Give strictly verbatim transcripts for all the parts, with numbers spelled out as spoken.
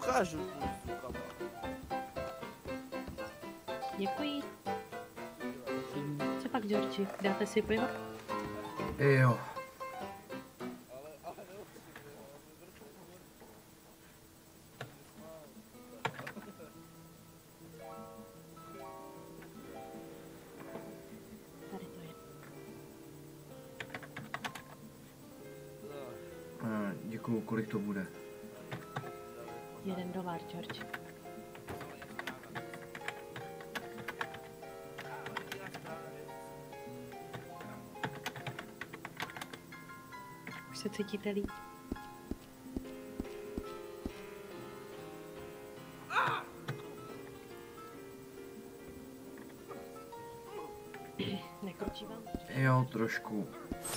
ukážu. Děkuji. Co pak, Georgi? Dáte si pivo? Jo. Tady to je. Eh, Děkuju, kolik to bude? Jeden dolar, Georgi. Už se cítíte líp? Nekročí vám? Jo, trošku.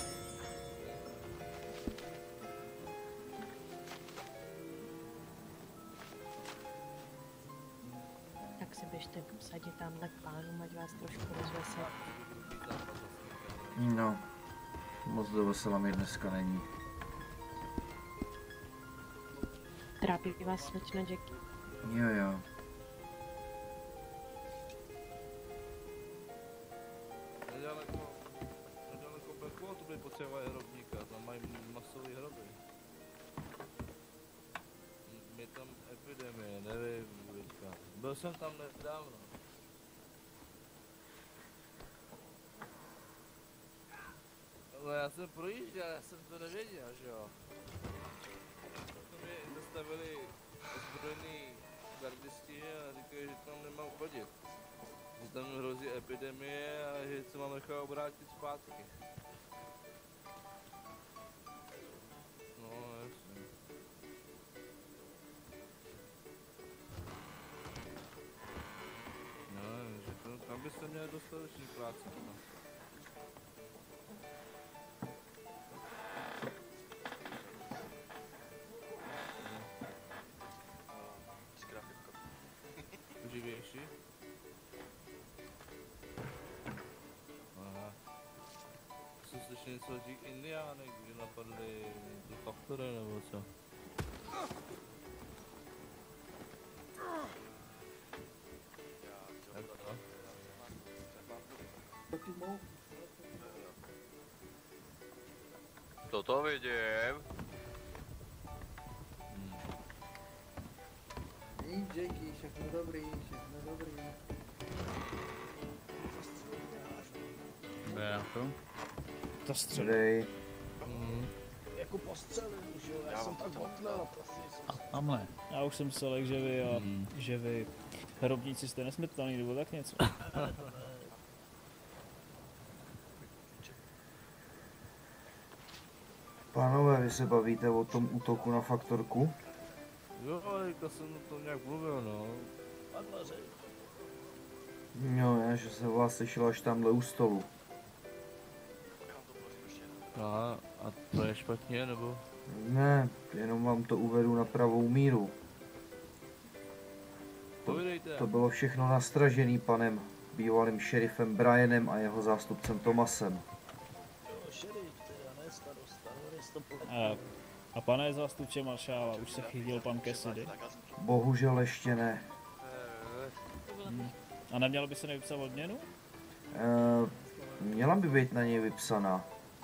Tak se běžte posadit tamhle k pánům, ať vás trošku rozveselí. No, moc do vesela mi dneska není. Trápí vás slečna Jackie? Jo, jo. Nedaleko, nedaleko Blackwateru by potřebovali hrobníka, tam mají masový hroby. Je tam epidemie, nevím, teďka. Byl jsem tam nedávno. Ale já jsem projížděl, já jsem to nevěděl, že jo. Potom mi zastavili ozbrojený gardisti a říkají, že tam nemám chodit. Že tam hrozí epidemie a že se mám nechat obrátit zpátky. No, jasně. No, že to, tam byste měli dostatečný práce. No. Živější? Aha. Jsem slyšel něco o těch indiánech, že napadli ty faktory nebo co? Jak to? Toto vidím. Nic, Jakey, všechno dobrý, všechno dobrý. Brácho. To střel. Dej. Mm. Jako postřelil, že jo, já jsem tak hotlel. A tamhle. Já už jsem selek, že vy a Hmm. že vy hrobníci jste nesmrtelný nebo tak něco. Pánové, vy se bavíte o tom útoku na faktorku? Jo, teďka jsem o tom nějak mluvil, no. Jo, já, že jsem vás slyšel až tamhle u stolu. Aha, a to je špatně, nebo? Ne, jenom vám to uvedu na pravou míru. To, Povídejte. to bylo všechno nastražený panem bývalým šerifem Brianem a jeho zástupcem Thomasem. A, a pane zástupče maršála, už se chytil pan Cassidy. Bohužel ještě ne. Hmm. A nemělo by se nevypsat odměnu? E, měla by být na něj vypsaná.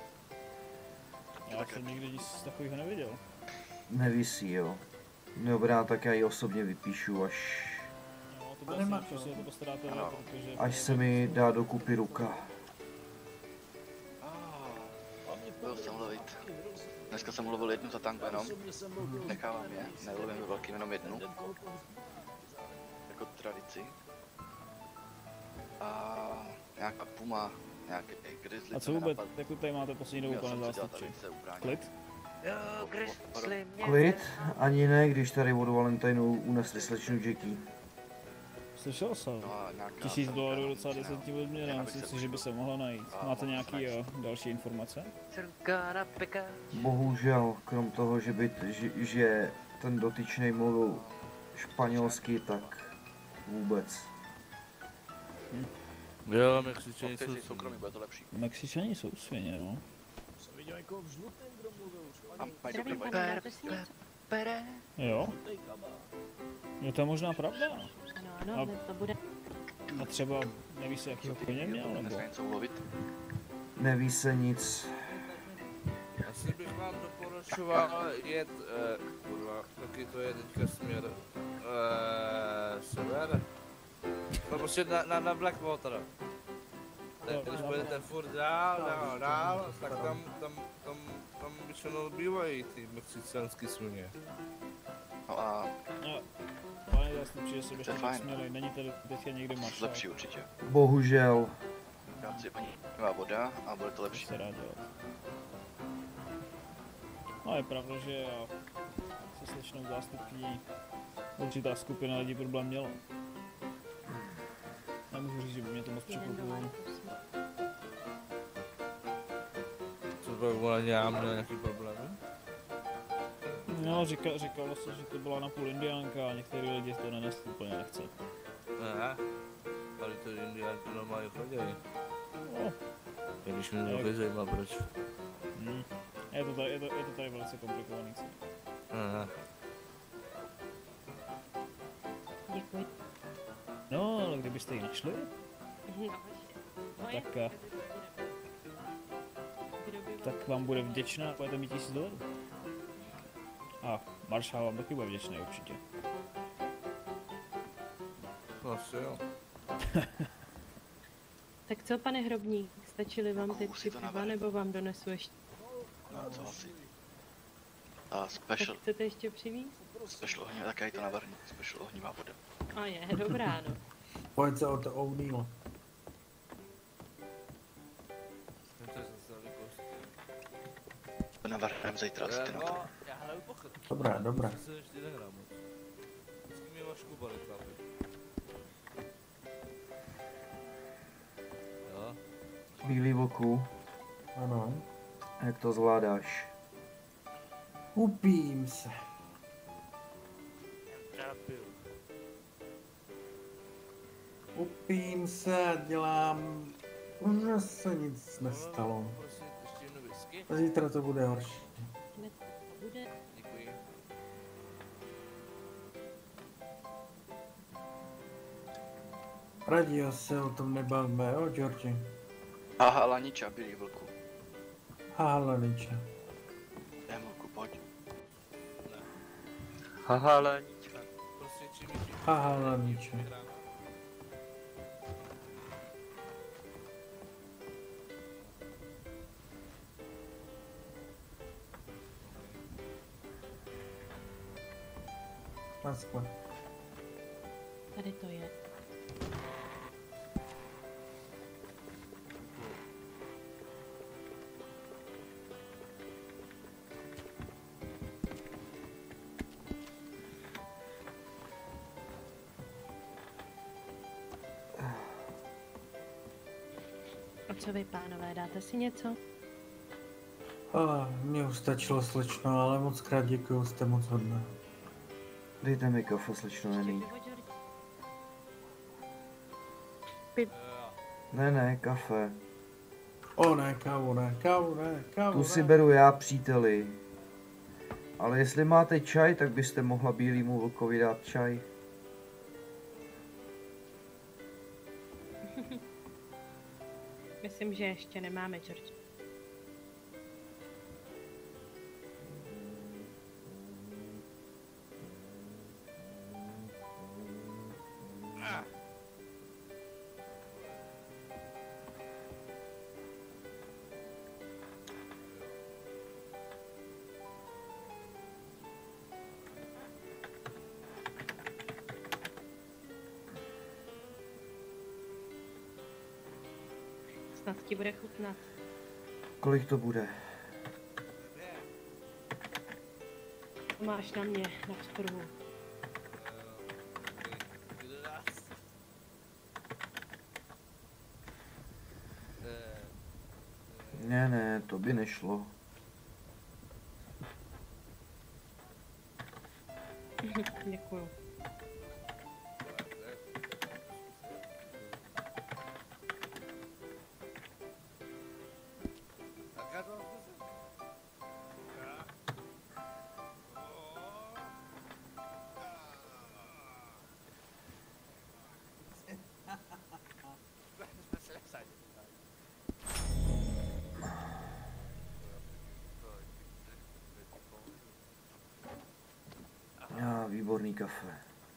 Já jsem nikdy nic takového neviděl. Nevisí, jo. Dobrá, tak já ji osobně vypíšu, až... No, to bylo asi, že se to postaráte, protože... Až se mi dá dokupy ruka. Byl jsem lovit. Dneska jsem lovil jednu za tanku jenom. Nechávám je, nelovím ve velkým jenom jednu. Jako tradici. A nějaká puma, nějaký grizzly. A co vůbec, jako tady máte poslední dobu, pane zástupče? Klid? Jo, grizzly mě... Klid? Ani ne, když tady od Valentinu unesli slečnu Jackie. Slyšel jsem. Tisíc dolarů docela deseti odměna, myslím si, že by se mohla najít. Máte nějaký jo, další informace? Bohužel, krom toho, že, by, že, že ten dotyčný mluvil španělsky, tak vůbec. Hm. Jo, Mexičani jsou soukromí, bude to lepší. Mexičani jsou svině, no. Jsem viděl jako v žlutém, kdo mluvil španělsky. Zdravím, pane, dáte si něco? Pere. Jo? Je to možná pravda. Ano, ano, A- hned to bude. A třeba nevíš si, jakýho koně měl, nebo? Dneska něco ulovit? Neví se nic. Asi bych vám doporučoval jet, eh, kurva, taky to je teďka směr, eh, sever. No prostě na, na, na Blackwater. Tak, když budete furt dál, dál, dál, tak tam, tam, tam, tam většinou bývají ty mexicanský svině. No a No, pane zástupče, že se běžte To je tak fajn. směli, není tady teďka někde maršál. lepší určitě. Bohužel. Dát si paní nová voda a bude to lepší. Se dá dělat. No je pravda, že já se slečnou zástupkyní určitá skupina lidí problém měla. Nemůžu říct, že by mě to moc Jeden překvapilo. dolar, prosím. Co pak ona dělá, měla nějaký problémy? No, říkal, říkalo se, že to byla napůl indiánka a některý lidi to nenesli úplně nechce. Aha, ale to indiánky normálně chodějí. No, Když mě to zajímá, proč. hm. je, to tady, je, to, je to tady velice komplikovaný celý. Aha. Děkuji. No, ale kdybyste ji našli, No, moje- tak, eh, Kdo by vám- tak vám bude vděčná a budete mít tisíc dolarů. A maršál vám taky bude vděčný určitě. Asi jo. Tak co, pane Hrobník, stačily vám ty Musí tři to piva, navalit. nebo vám donesu ještě? No co asi. A Tak special, chcete ještě přivízt? special ohnivá, také je to navarní. Special ohnivá voda. A je, dobrá, no. Pojď se o to O'Neill. To je zase velikost. To navarneme zítra, asi ty na to. No, já hraju poker. Dobrá, dobrá. Já se ještě nehrám moc. Vždycky mě vašku balit chlapi. Jo. Bílý voku. Ano. Jak to zvládáš? Upím se. Já piju. Upím se a dělám... Už se nic nestalo. Prosím, ještě jednu whisky. A zítra to bude horší. Hned to bude. Děkuji. Raději se o tom nebavíme, jo, Georgi? Aha, laniča, bílý vlku. Haha, Laniče. Jdem vlku, pojď. Haha, Lanička. Prostě čím mi tím. Haha, Laniče. Naschle. Tady to je. A co vy, pánové, dáte si něco? A mně už stačilo, slečno, ale moc krát děkuju, jste moc hodná. Dejte mi kafe, slečno Jenny. Pivo, George? Ne, ne, kafe. O ne, kávu ne, kávu ne, kávu Tu ne. si beru já, příteli. Ale jestli máte čaj, tak byste mohla bílýmu vlkovi dát čaj. Myslím, že ještě nemáme, George. Snad ti bude chutnat. Kolik to bude? To máš na mě, na vzprvu. Ne, ne, to by nešlo. Děkuju. poslední kafe.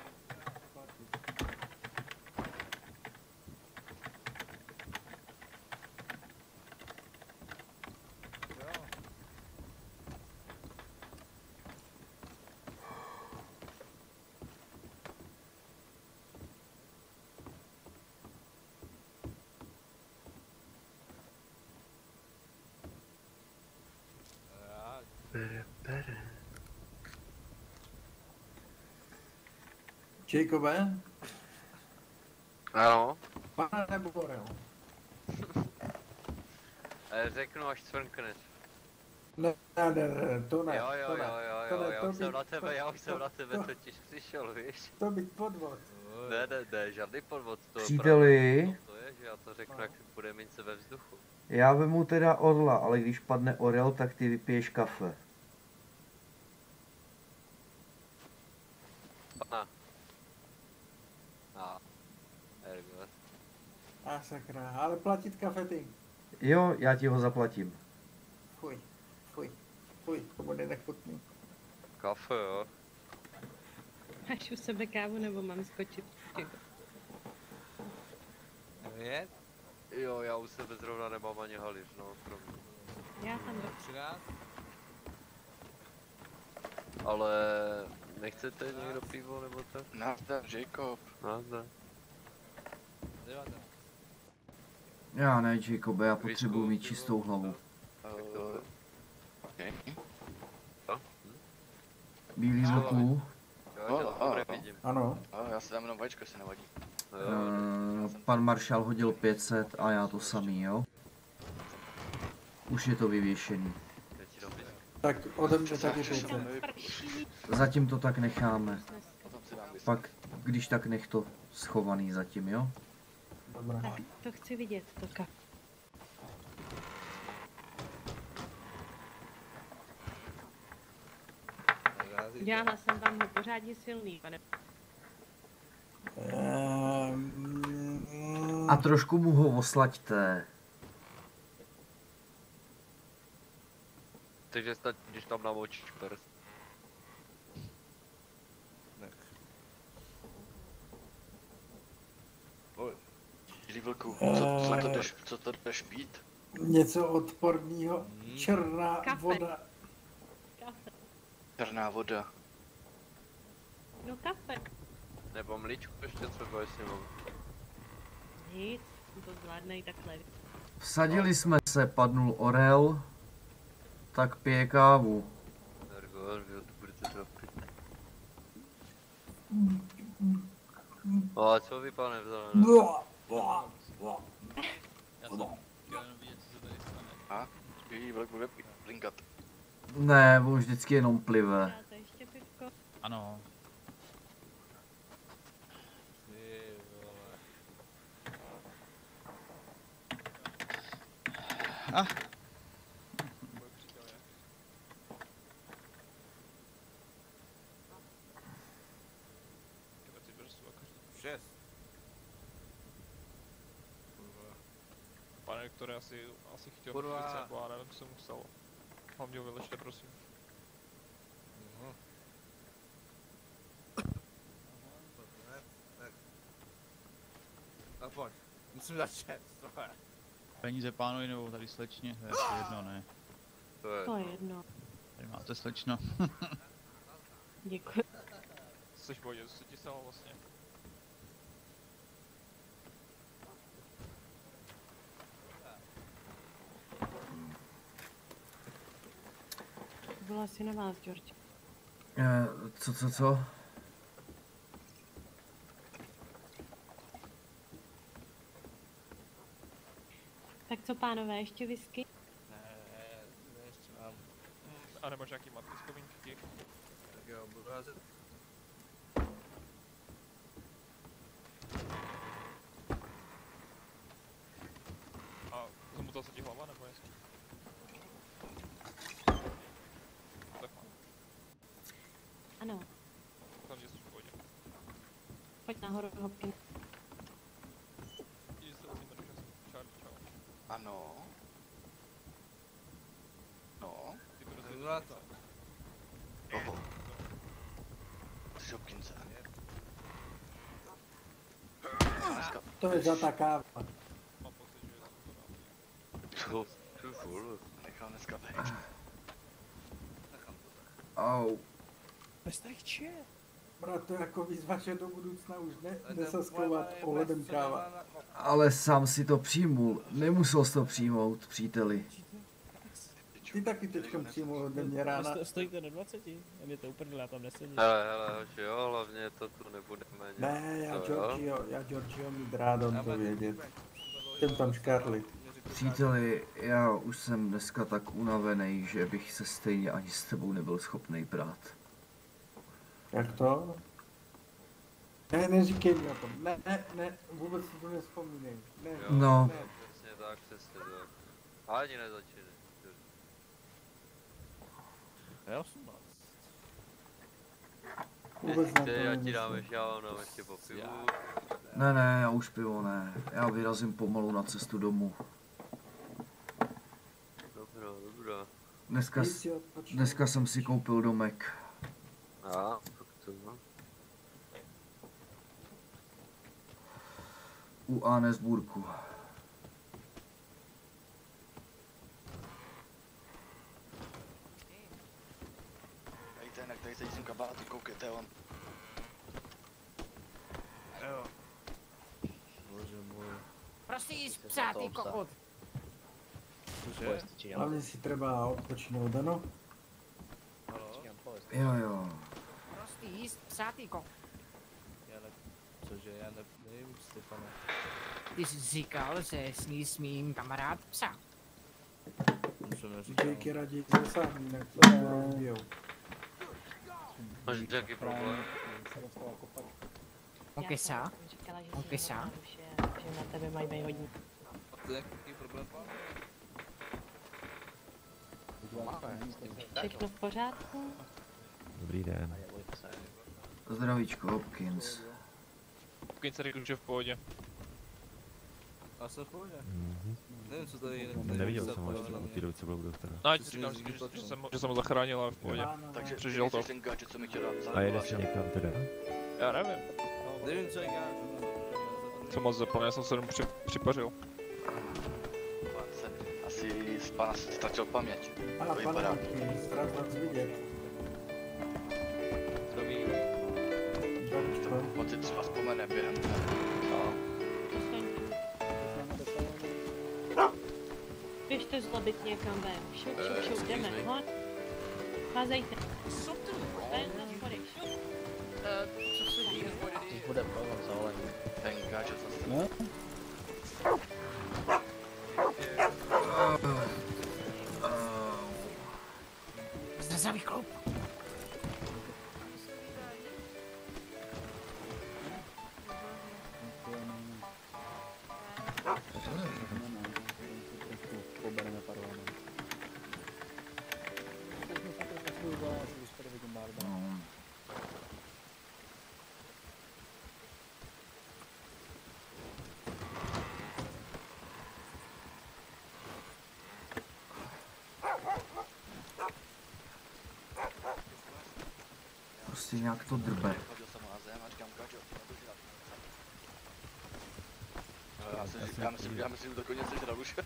Jacobe? Ano, Pana nebo Orel? eh, řeknu až cvrkneš. Ne, ne, ne, ne, to ne. Jo, jo, to ne, jo, jo, to jo, ne, já to už jsem by- na tebe, to- já už jsem to- na tebe to- totiž přišel, víš? To být podvod. Ne, ne, ne, žádný podvod, to Příteli. opravdu to je, že já to řeknu, jak bude mince ve vzduchu. Já vemu teda orla, ale když padne orel, tak ty vypiješ kafe. Pana. A. Ergo. A sakra, ale platit kafe ty. Jo, já ti ho zaplatím. Fuj, fuj, fuj, to bude nechutný. Kafe, jo. Máš u sebe kávu nebo mám skočit? Devět, Jo, já u sebe zrovna nemám ani halíř, no, kromě. Já tam jdu. třináct, Ale nechcete někdo pivo nebo tak? Nazdar, Jacob. Nazdar. devatenáct. Já ne, Jacobe, já Whisky, potřebuji mít pivo, čistou hlavu. Uh, okay. Bílý Co? vlku, Jo, dělám, Oh, dobré oh. vidím. Ano. Oh, já si dám jenom vačko, se nevadí. Jo, eh, pan maršál hodil pět set a já to samý, jo? Už je to vyvěšený. já ti dám whisky. Tak ode mě taky Přesně, pět set. přesně. Prší. Zatím to tak necháme. Potom si dám whisky. Pak, když tak nech to schovaný zatím, jo? Dobrá. Tak to chci vidět, to kafe. Diana, jsem tam pořádně silný, pane. Ehm, A trošku mu ho oslaďte. Takže snad, když tam namočíš prst. Bílý vlku, co, co, to jdeš, co to jdeš pít? Něco odporného. Hmm. Černá Kafe. voda. Kafe. Černá voda. No kafe. Nebo mlíčku ještě třeba, jestli mám. Nic, to zvládnej takhle. Vsadili jsme se, padnul orel, tak pije kávu. Ergo, vy to budete trapit. No a co vy, pane, vzal? A? Bílý vlk bude pít, blinkat. Ne, on vždycky jenom plive. Dáte ještě pivko? Ano. Ty vole. Šest. Kurva. Pane Doktore, asi, asi chtěl Kurva. přece, nebo já nevím, co mu stalo. Hlavně ho vylečte, prosím. Mhm. Ne, ne. A pojď, musím začít, tohle. Peníze pánovi nebo tady slečně, to je asi jedno, ne? To je. To je jedno. Tady máte slečno. Děkuji. Jsi v bodě, co se ti stalo vlastně? To bylo asi na vás, George. Eh, co, co, co? Tak co, pánové, ještě whisky? Ne, ne, ne, ještě mám. A nemáš nějaký matky z komínky? Tak jo, budu házet. A zamutal se ti hlava, nebo jestli? Tak mám, Ano, takže jsi v bodě. pojď nahoru, Hopkins. Díky, že se umíme do času. Čau, čau. Ano. No. Ty to Jdu na to. Oho. jsi Hopkinse. To je za ta káva. Mám pocit, že je to Co? Ty vole. Nechal dneska být. Au. Bez tajče. Brat, to jako výzva, že do budoucna už ne, nesaskovat ohledem káva. Ale sám si to přijmul. Nemusel jsi to přijmout, příteli. Ty taky teďkom přijmul ode mě rána. Sto, stojíte do dvaceti? Je mi to uprdele, já tam nesedím. Hele, hele, hoši, jo, hlavně to tu nebudeme dělat. Ne, já To jo? Giorgio, já Giorgio mít rád, on to vědět. Jsem tam škarlit. Příteli, já už jsem dneska tak unavený, že bych se stejně ani s tebou nebyl schopný brát. Jak to? Ne, neříkej mi o tom. Ne, ne, ne, vůbec si to nevzpomínej. Ne, Jo, No. ne. Přesně tak, přesně tak. Ani nezačínej. Já osmnáct. Vůbec na to Ty, já ti dám nemyslím. ještě, já vám dám ještě po pivu. Ne, ne, já už pivo ne. Já vyrazím pomalu na cestu domů. Dobrá, dobrá. Dneska, Nic si odpočinu. dneska jsem si koupil domek. A, tak to no. U Anesburku. Hejte, jinak tady sedí jsem kabáty, koukejte on. Jo. Bože můj. Prostý psátý kokot. Cože? Hlavně si treba odpočinout, ano? Halo? Jo, jo. Prostý psátý kokot. Já ne... Cože, já ne... Nevím, Stefane. Ty jsi říkal, že sní s mým kamarád psa. Už jsem neříkal. Jaký raději zasáhni, jinak to rozbijou. Máš nějaký problém? Okesa? Říkala, že Okesa? si už je, že na tebe mají být hodní. A to je jaký problém, pán? Všechno v pořádku? Dobrý den. Zdravíčko, Hopkins. Hopkins řekl, že v pohodě. Já jsem v pohodě. Mhm. Nevím, co tady... Neviděl se jsem ho ještě na od mě. té doby, co byl u doktora. No, ať Ty si jsi říkám, mi že, říkal, že, že- jsem, že jsem ho zachránil, ale v pohodě. Ano, Takže Přežil to. jestli ten gadget, co mi chtěl dát A jede se někam teda? Já nevím. Nevím, co je já. Co moc zapomněl, já jsem se jenom při, připařil. Pán se, asi z pána se ztratil paměť. A To pane vypadá. Hopkins, strach vás vidět. Zdraví. Zdravíčko. On si třeba vzpomene během dne. Běžte zlobit někam ven. Šup, šup, šup, jdeme, hlad. Házejte. Ven, na schody, šup. Co se děje? Ten gadget zase. No, Zrzavý kloup. No. Prostě nějak to drbe. Chodil jsem na zem a říkám gadget, nedrží na to. Já si říkám, že já myslím, že to koně sežral už.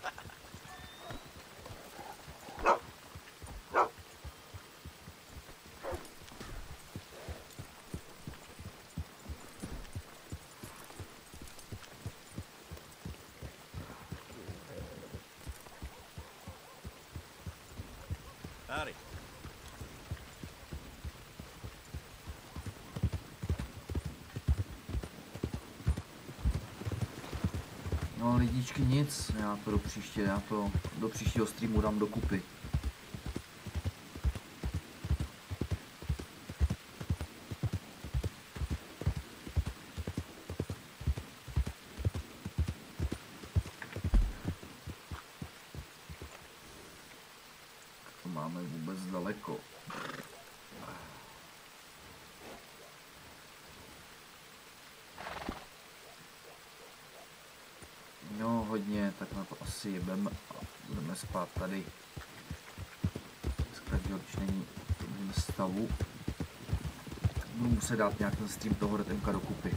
No lidičky nic, já to do příště, já to do příštího streamu dám dokupy. To máme vůbec daleko. No hodně, tak na to asi jebem a budeme spát tady. Dneska George není v dobrém stavu. Tak budu muset dát nějak ten Steam toho R T M dokupy.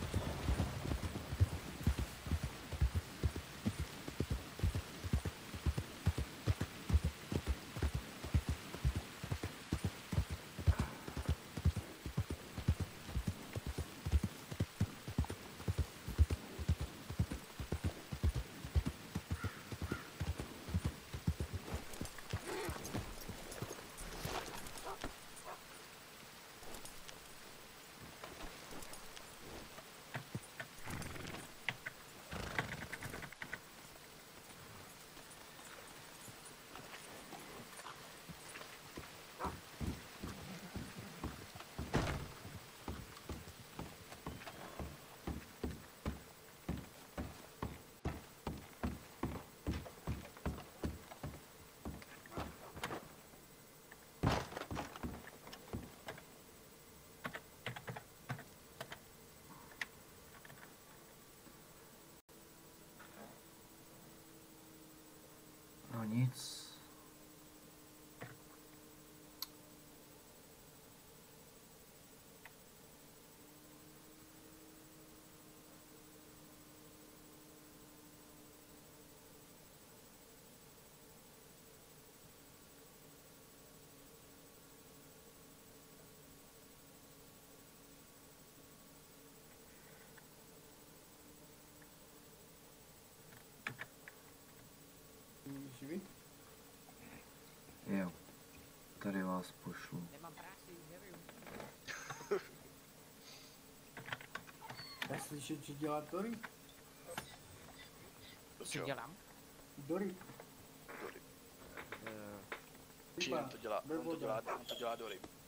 No nic. Živý? Jo. Tady vás pošlu. Nemám práci, nevím. Já slyšet, že dělá Dory? Co dělám? Dory. Dory. Čím to dělá? On to dělá, on to dělá Dory.